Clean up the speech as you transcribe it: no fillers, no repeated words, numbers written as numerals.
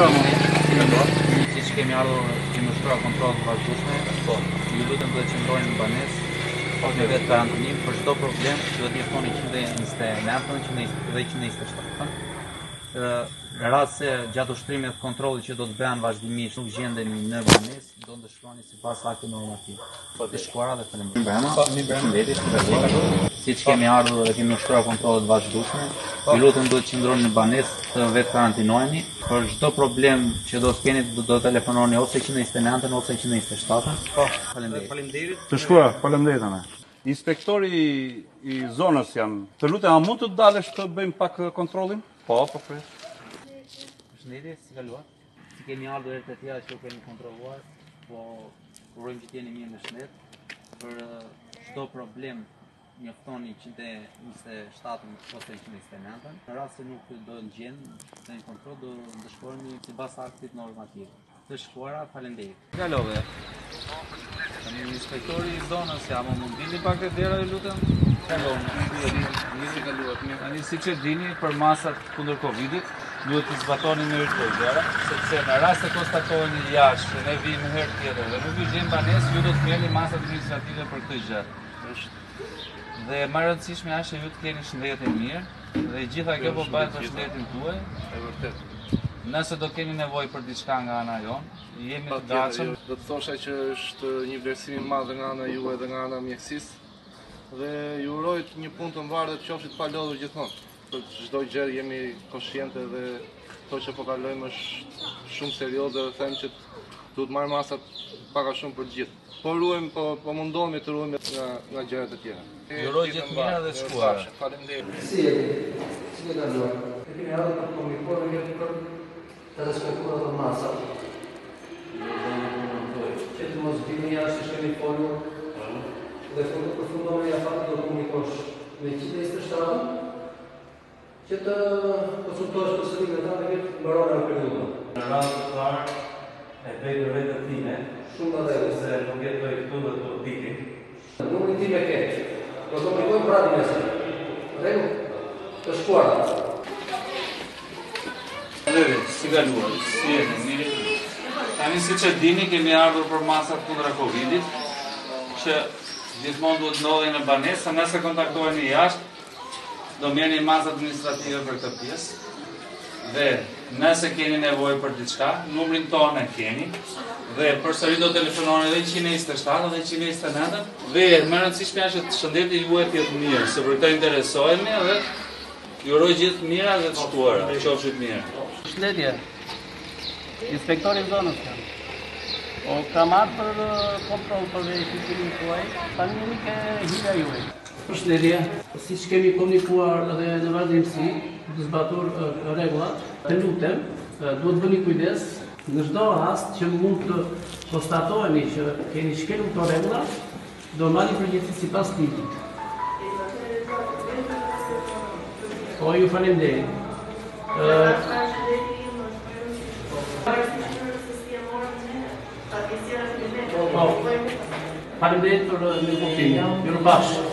Siç kemi ardhur kemi ushtruar kontrollet të vazhdueshme, po, ju lutem do të qëndroni në banesë me vetë karantinim për çdo problem, duhet jeftoni 129 dhe 127. Në rast se gjatë ushtrimit të kontrollit që do të bëhen vazhdimisht nuk gjendeni në banesë, do ndëshkoni sipas aktit normativ. Të shkuara dhe faleminderit. Siç kemi ardhur dhe kemi ushtruar kontrollet vazhdueshme, ju lutem do të qëndroni në banesë, të vetë karantinoheni. Për çdo problem që do të keni do telefononi ose 129 ose 127. Po, faleminderit. Të shkuara, faleminderit ana. Inspektori i zonës jam. Të lutem, a mund të dalësh të bëjmë pak kontrollin? Po, pres. Përshëndetje, si kaluat? Si kemi ardhur herë të tjera që u kemi kontrolluar, po urojmë që t'jeni mirë në shëndet. Për çdo problem njoftoni 127 ose 129. Në rast se nuk do në gjendë në kontroll, do ndëshkohemi sipas aktit normativ. Të shkuara, faleminderit. Kalove. Inspektori i zonës jam, mund vini pak te dera ju lutem? Kalon. Ani siç e dini, për masat kundër Covidit duhet të zbatoni me rregulla, sepse në rast se konstatoheni jashtë, ne vijmë herë tjetër dhe nuk ju gjejmë banesë, ju do të merrni masat administrative për këtë gjë. Dhe më e rëndësishme është që ju të keni shëndetin mirë dhe gjitha kjo po bëhet për shëndetin tuaj. E vërtet. Nëse do keni nevojë për diçka nga ana jon, jemi të gatshëm. Do të thosha që është një vlerësim i madh nga ana juaj dhe nga ana mjekësisë dhe ju uroj një punë të mbarë dhe të qofshit pa lodhur gjithmonë. Për çdo gjë jemi konscientë dhe to që po kalojmë është shumë serioze dhe them që duhet marr masat pak a shumë për gjithë. Po ruajmë, po mundohemi të ruajmë nga gjërat e tjera. Ju uroj gjithë mirë dhe shkuara. Faleminderit. Si e kaluar? E kemi ardhur për komunikohemi për të respektuar ato masa. Që të mos vini jashtë që kemi folur dhe përfundome ja fakt do komunikosh me 127 që të konsultosh përsëri me ta dhe këtë mbarona në periudhë. Në radhë të parë e bëjtë vetë time, Shumë dhe se nuk jetoj këtu dhe të ditin. numrin tim e keq. Do komunikojmë prapë nesër. Rregull? Të shkuara. Si kaluar? Si jeni? Mirë. Tani siç e dini, kemi ardhur për masat kundra Covidit, që gjithmonë duhet ndodheni në banesë, nëse kontaktoheni jashtë, do merrni masë administrative për këtë pjesë. Dhe nëse keni nevojë për diçka, numrin tonë e keni. Dhe përsëri do telefononi edhe 127 dhe 129 dhe më rëndësishme është që shëndeti juaj të jetë mirë, se për këtë interesohemi dhe ju uroj gjithë mira dhe të shtuara. Qofshit mirë. Përshëndetje. Inspektori i zonës jam. O kam ardhur për kontroll për verifikimin tuaj, tani jemi ke hija juaj. Përshëndetje. Siç kemi komunikuar edhe në vazhdimsi, të zbatur rregullat, të lutem, duhet bëni kujdes në çdo rast që mund të konstatoheni që keni shkelur këto rregulla, do marrni përgjegjësi sipas ligjit. Po ju falenderoj. Faleminderit për në kuptim. Mirupafshim.